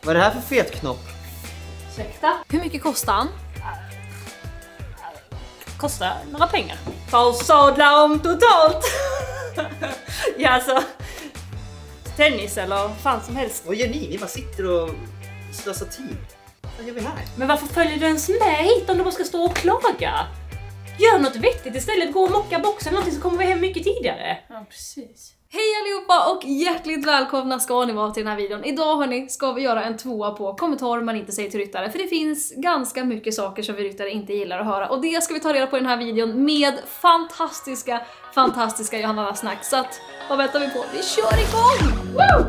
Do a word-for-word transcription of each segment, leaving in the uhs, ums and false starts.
Vad är det här för fetknopp? Ursäkta? Hur mycket kostar han? Kostar några pengar. Ta och sadla om totalt. Ja, alltså. Tennis eller fan som helst. Vad gör ni? Ni bara sitter och slösar tid. Vad gör vi här? Men varför följer du ens med hit om du bara ska stå och klaga? Gör något vettigt istället. Gå och mocka boxen eller någonting så kommer vi hem mycket tidigare. Ja, precis. Hej allihopa och hjärtligt välkomna ska ni vara till den här videon. Idag hörni ska vi göra en tvåa på kommentarer man inte säger till ryttare. För det finns ganska mycket saker som vi ryttare inte gillar att höra. Och det ska vi ta reda på i den här videon med fantastiska, fantastiska Johanna Snack. Så att, vad väntar vi på? Vi kör igång! Woo!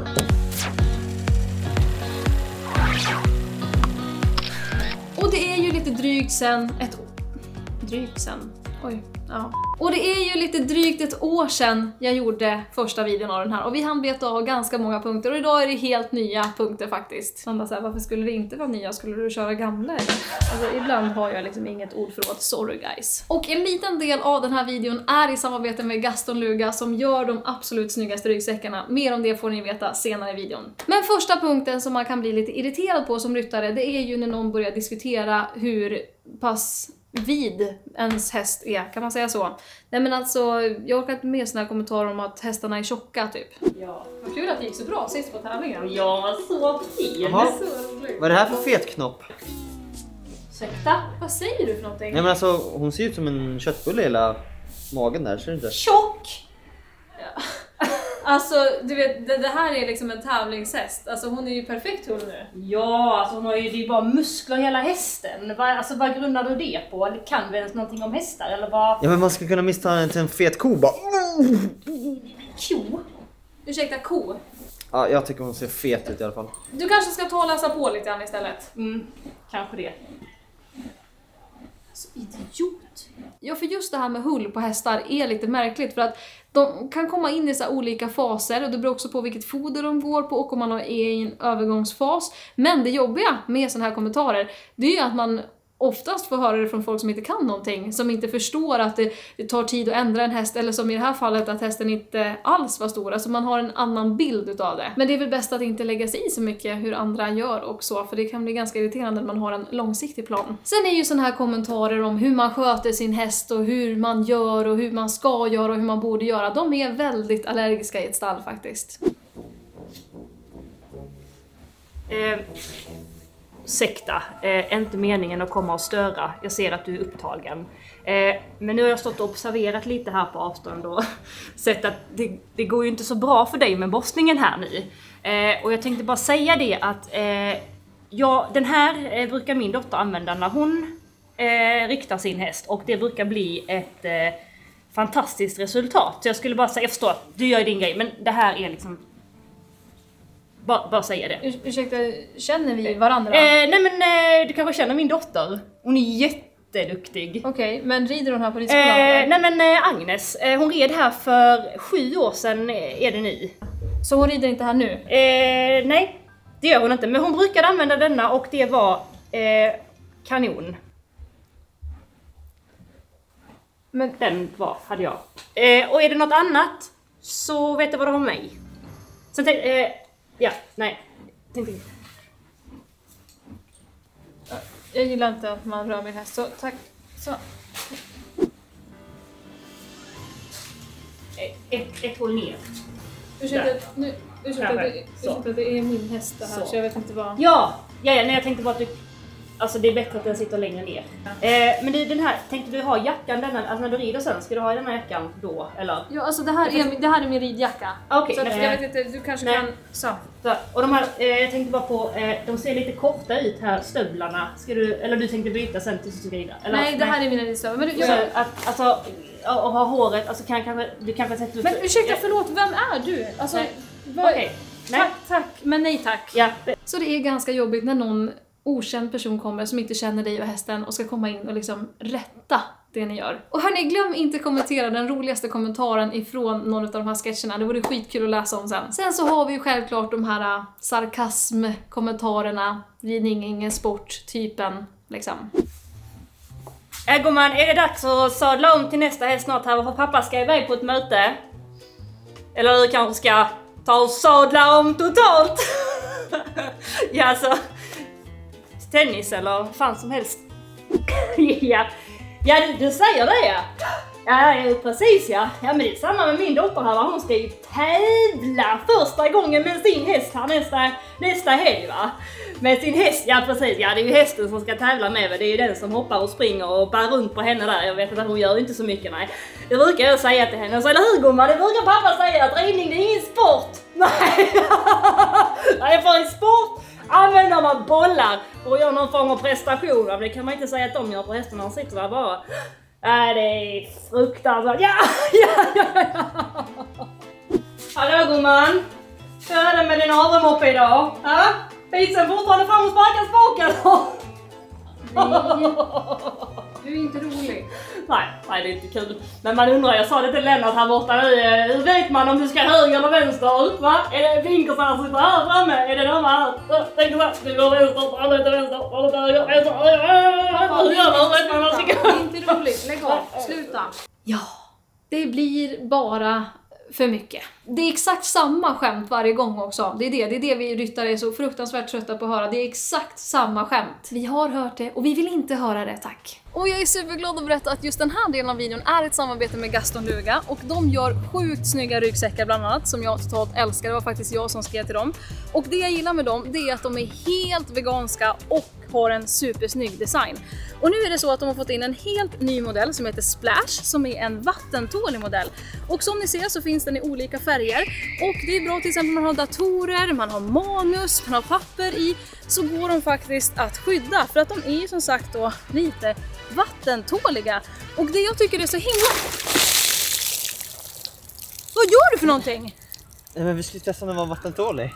Och det är ju lite drygt sen ett år. Drygt sen. Oj, ja. Och det är ju lite drygt ett år sedan jag gjorde första videon av den här. Och vi hann beta av ganska många punkter. Och idag är det helt nya punkter faktiskt. Man bara såhär, varför skulle det inte vara nya? Skulle du köra gamla eller? Alltså ibland har jag liksom inget ordförråd. Sorry guys. Och en liten del av den här videon är i samarbete med Gaston Luga som gör de absolut snyggaste ryggsäckarna. Mer om det får ni veta senare i videon. Men första punkten som man kan bli lite irriterad på som ryttare, det är ju när någon börjar diskutera hur pass vid ens häst är, kan man säga så? Nej men alltså, jag orkar inte med såna här kommentarer om att hästarna är tjocka typ. Ja. Vad kul att det gick så bra sist på tävlingen. Ja, så fin. Jaha. Så roligt. Vad är det här för fetknopp? Ursäkta? Vad säger du för någonting? Nej men alltså, hon ser ut som en köttbulle i hela magen där, ser du inte? Tjock! Ja. Alltså, du vet, det, det här är liksom en tävlingshäst. Alltså hon är ju perfekt hon nu. Ja, alltså hon har ju, det är ju bara muskler hela hästen. Vad, alltså vad grundar du det på? Kan vi ens någonting om hästar eller vad? Ja men man ska kunna missta henne till en fet ko bara. Ko? Ursäkta, ko. Ja, jag tycker hon ser fet ut i alla fall. Du kanske ska ta och läsa på lite grann istället. Mm, kanske det. Så idiot. Ja, för just det här med hull på hästar är lite märkligt för att de kan komma in i så här olika faser och det beror också på vilket foder de går på och om man är i en övergångsfas. Men det jobbiga med såna här kommentarer, det är ju att man oftast får höra det från folk som inte kan någonting, som inte förstår att det, det tar tid att ändra en häst, eller som i det här fallet att hästen inte alls var stor, alltså man har en annan bild utav det. Men det är väl bäst att inte lägga sig i så mycket hur andra gör och så, för det kan bli ganska irriterande när man har en långsiktig plan. Sen är ju såna här kommentarer om hur man sköter sin häst och hur man gör och hur man ska göra och hur man borde göra, de är väldigt allergiska i ett stall faktiskt. Eh, ursäkta, eh, inte meningen att komma och störa. Jag ser att du är upptagen. Eh, men nu har jag stått och observerat lite här på avstånd och sett att det, det går ju inte så bra för dig med bossningen här nu. Eh, och jag tänkte bara säga det att eh, ja, den här eh, brukar min dotter använda när hon eh, riktar sin häst. Och det brukar bli ett eh, fantastiskt resultat. Så jag skulle bara säga, jag förstår att du gör din grej, men det här är liksom... Bara, bara säga det. Ur- ursäkta, känner vi varandra? Eh, nej men eh, du kanske känner min dotter. Hon är jätteduktig. Okej, okay, men rider hon här på ridskolan? Eh, nej men eh, Agnes, eh, hon red här för sju år sedan eh, är det nu. Så hon rider inte här nu? Eh, nej, det gör hon inte. Men hon brukade använda denna och det var eh, kanon. Men den var, hade jag. Eh, och är det något annat så vet du vad du har mig. Sen tänkte eh, ja, nej. Tänkte... Jag gillar inte att man rör min häst, så tack. Så. Ett, ett håll ner. Ursäkta, nu, ursäkta, Där. det, ursäkta det är min häst det här, så, Så. jag vet inte vad... Ja, ja, ja, nej, jag tänkte bara att du... Alltså det är bättre att den sitter längre ner. Ja. Eh, men du, den här, tänkte du ha jackan denna, alltså när du rider sen, ska du ha den här jackan då, eller? Ja, alltså det här, är, det här är min ridjacka. Okej, så att, nej. jag vet inte, du kanske Nej. kan... Så. Så, och de här, eh, jag tänkte bara på, eh, de ser lite korta ut här, stövlarna. Ska du, eller du tänkte byta sen tills du ska rida? Eller, Nej, det här är mina ridstövel. Men, du, Så, jag, att, alltså, och, och ha håret, alltså kan kanske, du kanske sätter upp... men ursäkta, förlåt, vem är du? Alltså, Nej. vad- Okej, nej. Tack, tack, men nej tack. Ja. Så det är ganska jobbigt när någon okänd person kommer som inte känner dig och hästen och ska komma in och liksom rätta det ni gör. Och hörni, glöm inte kommentera den roligaste kommentaren ifrån någon av de här sketcherna. Det vore skitkul att läsa om sen. Sen så har vi ju självklart de här uh, sarkasm-kommentarerna, ridning ingen sport-typen liksom. Äh, gumman, är det dags att sadla om till nästa häst snart här för pappa ska iväg på ett möte? Eller du kanske ska ta och sadla om totalt? Ja, alltså... Tennis eller vad fan som helst. Ja, ja du, du säger det ja. Ja, precis ja. Ja, men det är samma med min dotter här. Hon ska ju tävla första gången med sin häst här nästa, nästa helg va. Med sin häst, ja precis. Ja, det är ju hästen som ska tävla med. Det är ju den som hoppar och springer och bär runt på henne där. Jag vet att hon gör inte så mycket, nej. Det brukar jag säga till henne. Så, eller hur gumman? Det brukar pappa säga att ridning det är ingen sport. Nej. Nej, för en sport använder man bollar och gör någon form av prestation. Det kan man inte säga att de gör på hästen när de sitter där bara. Nej, det är fruktansvärt. Ja, ja, ja, ja. Hallå gumman. Hur är det med din avremoppe idag? Ja? Bisen fortfarande fram och sparkas bak eller? Nej. Du är inte rolig. Nej, nej, det är inte kul. Men man undrar, jag sa det till Lennart här borta nu. Hur vet man om du ska höger eller vänster? Va? Är det vinkelsen som sitter här framme? Är det de här? Tänk så här, du går vänster, alla till vänster, alla till höger, vänster. Hur gör man? Vet man vad man ska? Det är inte roligt. Lägg av. Sluta. Ja, det blir bara för mycket. Det är exakt samma skämt varje gång också. Det är det, det är det vi ryttare är så fruktansvärt trötta på att höra. Det är exakt samma skämt. Vi har hört det och vi vill inte höra det, tack. Och jag är superglad att berätta att just den här delen av videon är ett samarbete med Gaston Luga. Och de gör sjukt snygga ryggsäckar bland annat, som jag totalt älskar. Det var faktiskt jag som skrev till dem. Och det jag gillar med dem, det är att de är helt veganska och har en supersnygg design. Och nu är det så att de har fått in en helt ny modell som heter Splash, som är en vattentålig modell. Och som ni ser så finns den i olika färger. Och det är bra till exempel om man har datorer, man har manus, man har papper i, så går de faktiskt att skydda. För att de är ju som sagt då lite vattentåliga. Och det jag tycker är så himla... Vad gör du för någonting? Nej, men vi skulle testa om den var vattentålig.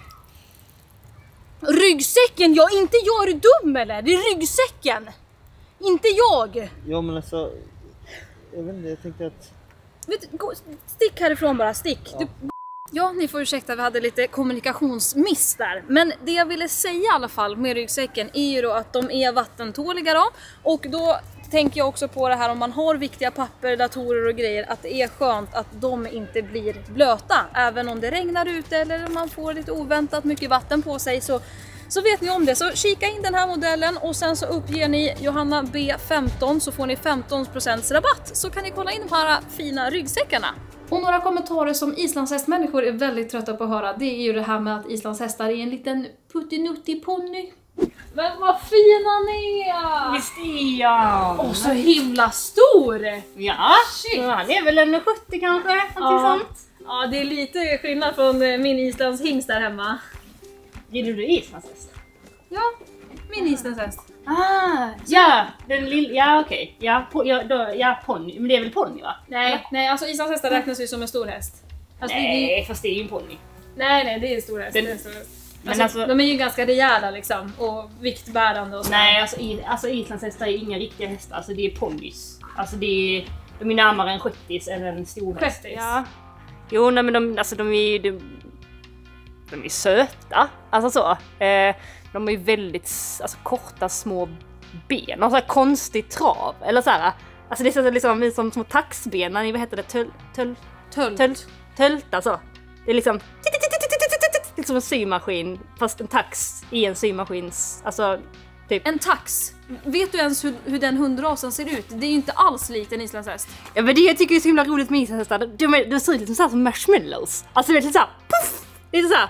Ryggsäcken? Ja, inte jag, är du dum eller? Det är ryggsäcken! Inte jag! Ja, men alltså... Jag vet inte, jag tänkte att... Vet du, gå, stick härifrån bara, stick. Ja. Du, ja, ni får ursäkta, vi hade lite kommunikationsmiss där. Men det jag ville säga i alla fall med ryggsäcken är ju då att de är vattentåliga då. Och då tänker jag också på det här om man har viktiga papper, datorer och grejer, att det är skönt att de inte blir blöta. Även om det regnar ute eller om man får lite oväntat mycket vatten på sig, så Så vet ni om det, så kika in den här modellen och sen så uppger ni Johanna B femton så får ni femton procent rabatt. Så kan ni kolla in de här fina ryggsäckarna. Och några kommentarer som islandshästmänniskor är väldigt trötta på att höra, det är ju det här med att islandshästar är en liten puttinuttiponny. Men vad fina ni är! Visst är jag! Och så himla stor! Ja, shit. Han är väl en sjuttio kanske, ja. Sånt. Ja, det är lite skillnad från min islands hingst där hemma. Gillar du islandshäst? Ja, min islandshäst. Ah, ja, den lilla, ja okej. Okay. Ja, po, ja, då, ja ponny, men det är väl ponny va? Nej, eller? Nej, alltså islandshästar räknas ju som en stor häst. Alltså, nej, det är... fast det är ju en ponny. Nej, nej, det är en stor häst. Den... Det är en stor häst. Men alltså, alltså... de är ju ganska rejäla liksom, och viktbärande och så. Nej, alltså, i, alltså islandshästar är inga riktiga hästar, alltså det är ponnys. Alltså det är, de är närmare en shettis än en stor häst. Shettis? Ja. Jo, nej, men de, alltså de är ju... De, de är söta, alltså så. Eh, de är ju väldigt alltså, korta små ben och så här konstig trav. Eller så här, alltså det är så liksom som små taxben, vad heter det? Töl, töl, tölt. Tölt, tölt, alltså. Det är liksom... Det är som en symaskin, fast en tax i en symaskins... Alltså, typ. En tax? Vet du ens hur, hur den hundrasen ser ut? Det är ju inte alls likt en islandshäst. Ja, men det jag tycker är så himla roligt med islandshästar. De, de ser ut lite så här som marshmallows. Alltså det är lite så här, puff! Lite så här.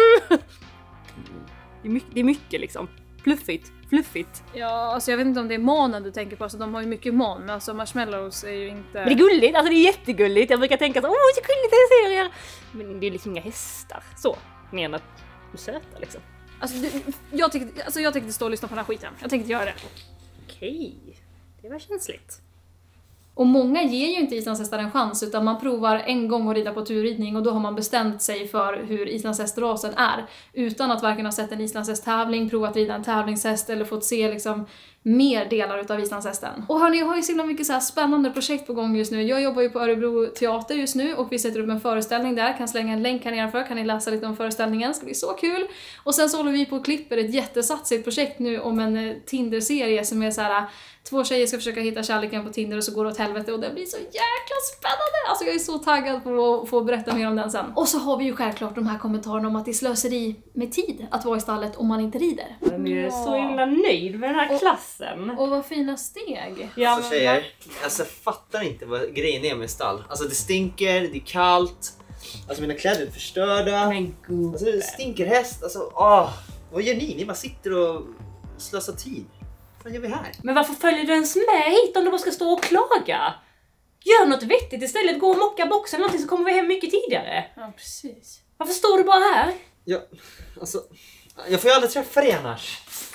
Det är mycket, det är mycket liksom. Fluffigt, fluffigt. Ja, alltså jag vet inte om det är manen du tänker på, så de har ju mycket man, men alltså marshmallows är ju inte... Men det är gulligt, alltså det är jättegulligt. Jag brukar tänka så, åh så gulligt det serier. Men det är liksom inga hästar, så. Mer än att de är söta liksom. Alltså, det, jag tänkte alltså, jag tänkte stå och lyssna på den här skiten. Jag tänkte göra det. Okej, det var känsligt. Och många ger ju inte islandshästar en chans, utan man provar en gång att rida på turridning och då har man bestämt sig för hur islandshästrasen är. Utan att varken ha sett en islandshästtävling, provat rida en tävlingshäst eller fått se liksom mer delar utav Islandshästen. Och hörni, jag har ju så himla mycket så här spännande projekt på gång just nu. Jag jobbar ju på Örebro teater just nu och vi sätter upp en föreställning där. Kan slänga en länk här nedanför, kan ni läsa lite om föreställningen. Det ska bli så kul. Och sen så håller vi på och klipper ett jättesatsigt projekt nu om en eh, Tinder-serie som är så här: två tjejer ska försöka hitta kärleken på Tinder och så går det åt helvete och det blir så jäkla spännande! Alltså jag är så taggad på att få berätta mer om den sen. Och så har vi ju självklart de här kommentarerna om att det är slöseri med tid att vara i stallet om man inte rider. Jag är så himla nöjd med den här och, klassen. Och vad fina steg. Ja, alltså tjejer, alltså jag fattar inte vad grejen är med stall. Alltså det stinker, det är kallt. Alltså mina kläder är förstörda. Men gud. Alltså det stinker häst, alltså åh. Vad gör ni? Ni bara sitter och slösar tid. Vad gör vi här? Men varför följer du ens med hit om du bara ska stå och klaga? Gör något vettigt istället, gå och mocka boxen eller någonting så kommer vi hem mycket tidigare. Ja, precis. Varför står du bara här? Ja, alltså, jag får ju aldrig träffa dig annars.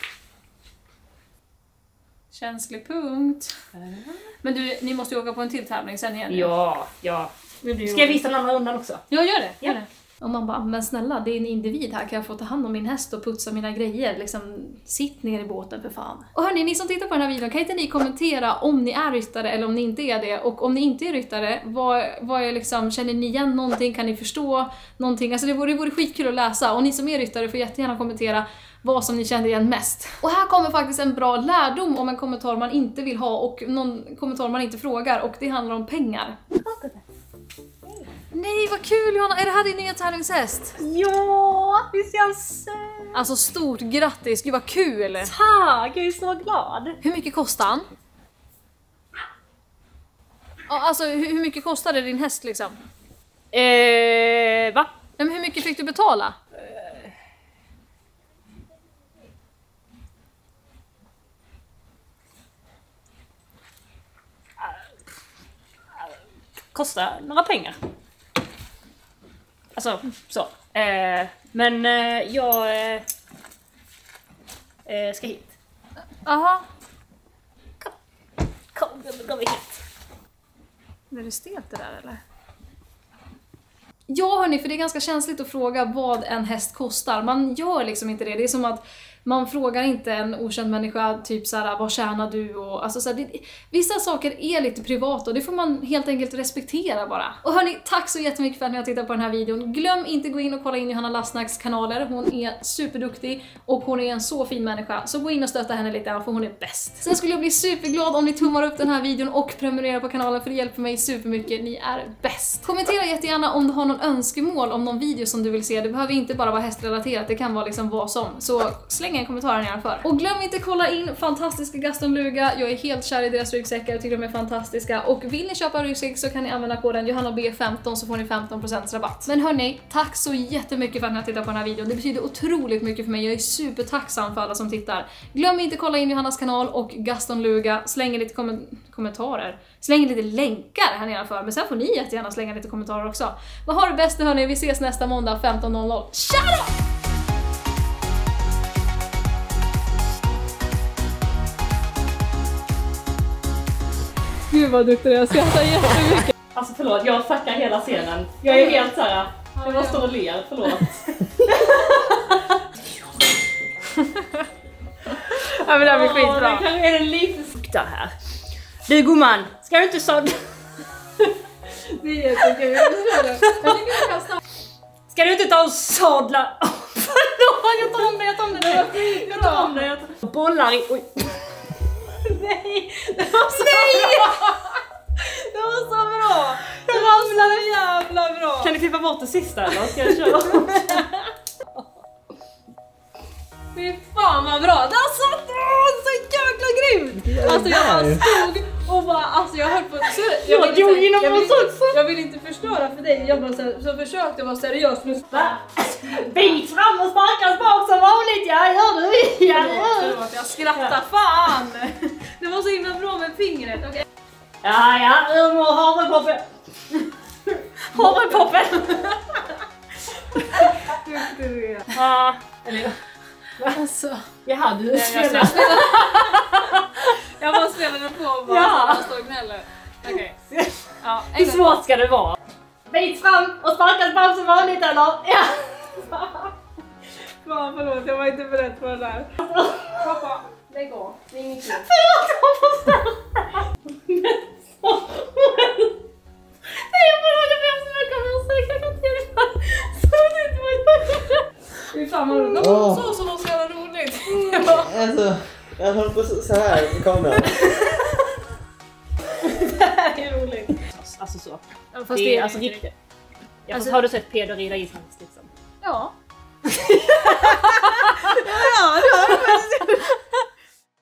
Känslig punkt. Men du, ni måste ju åka på en till tävling sen igen. Ja, ja. Ska jag visa den andra undan också? Ja, gör det. Ja. Gör det. Och man bara, men snälla, det är en individ här, kan jag få ta hand om min häst och putsa mina grejer? Liksom, sitt ner i båten för fan. Och hörni, ni som tittar på den här videon, kan inte ni kommentera om ni är ryttare eller om ni inte är det? Och om ni inte är ryttare, vad, vad är liksom, känner ni igen någonting? Kan ni förstå någonting? Alltså det vore, det vore skitkul att läsa. Och ni som är ryttare får jättegärna kommentera vad som ni känner igen mest. Och här kommer faktiskt en bra lärdom om en kommentar man inte vill ha och någon kommentar man inte frågar, och det handlar om pengar. Nej, vad kul Johanna! Är det här din nya tävlingshäst? Ja, visst är jag söt. Alltså stort grattis, gud vad kul! Tack, jag är så glad. Hur mycket kostar han? Ja, alltså hur, hur mycket kostade din häst liksom? Eh, va? Men hur mycket fick du betala? Kostar några pengar. Alltså, så. Eh, men eh, jag eh, eh, ska hit. Aha. Kom, kom, kom hit. Är det stelt det där eller? Ja hörni, för det är ganska känsligt att fråga vad en häst kostar. Man gör liksom inte det. Det är som att man frågar inte en okänd människa typ såhär, vad tjänar du? Och, alltså, såhär, det, vissa saker är lite privata och det får man helt enkelt respektera bara. Och hörni, tack så jättemycket för att ni har tittat på den här videon. Glöm inte gå in och kolla in Johanna Lassnacks kanaler. Hon är superduktig och hon är en så fin människa. Så gå in och stötta henne lite för hon är bäst. Sen skulle jag bli superglad om ni tummar upp den här videon och prenumererar på kanalen för det hjälper mig supermycket. Ni är bäst. Kommentera jättegärna om du har någon önskemål om någon video som du vill se. Det behöver inte bara vara hästrelaterat, det kan vara liksom vad som. Så släng en kommentar nedanför. Och glöm inte kolla in fantastiska Gaston Luga. Jag är helt kär i deras ryggsäckar, jag tycker de är fantastiska. Och vill ni köpa en ryggsäck så kan ni använda koden Johanna B femton så får ni femton procent rabatt. Men hörni, tack så jättemycket för att ni har tittat på den här videon. Det betyder otroligt mycket för mig. Jag är supertacksam för alla som tittar. Glöm inte kolla in Johannas kanal och Gaston Luga. Släng lite kom kommentarer. Släng lite länkar här nedanför. Men sen får ni jättegärna slänga lite kommentarer också. Vad har det bästa hörni? Vi ses nästa måndag femton noll noll. Tja då! Gud vad duktig jag skrattar jättemycket. Alltså förlåt, jag fuckar hela scenen. Jag är helt såhär, jag bara står och ler, förlåt. Ja men det här blir skitbra. Det kanske är en liten fukta här. Du gumman, ska du inte sadla? Det är jättekul. Jag tycker jag kan stanna. Ska du inte ta och sadla? Oh, förlåt, jag tar om det, jag tar om det. Jag tar om det, jag tar... Bollar i... Oj. Nej, det var så Nej! bra! Det var så bra! Det var så jävla bra! Kan du klippa bort det sista eller? Ska jag köra? Fy fan vad bra! Det var så, så jäkla grymt! Alltså jag bara stod och bara, alltså jag höll på så, jag, jag, vill, jag, vill, jag, vill, jag, jag vill inte förstöra för dig, jag bara så, så försökte vara seriös. Bit fram och sparkas bak som vanligt, ja gör du! Ja, förlåt, jag skrattar, fan! Det var så himla bra med fingret, okej? Ja, ja, hur mår havrepoppen? Havrepoppen! Ja, eller... Alltså... Jaha, du spelar. Jag, spelar. Jag bara spelade på och bara ja. Stod och gnäller. Okej. Okay. Ja, hur svårt ska det vara? Bit fram och sparkas bak som vanligt eller? Ja! Fan, förlåt, jag var inte beredd på det där. Pappa. Lägg av. Det är inget kul. Förlåt, jag får ställa. Nej, jag får hålla med så mycket om jag säger. Jag kan inte göra det. Så det är inte vad jag gör. Fy fan vad roligt. Åh. Så som var så jävla roligt. Alltså, jag håller på så så här i kameran. Det här är roligt. Alltså så. Ja, fast det det är är alltså inte riktigt. Ja, Alltså- har du sett Peder rida ishäst liksom? Ja. Ja, det har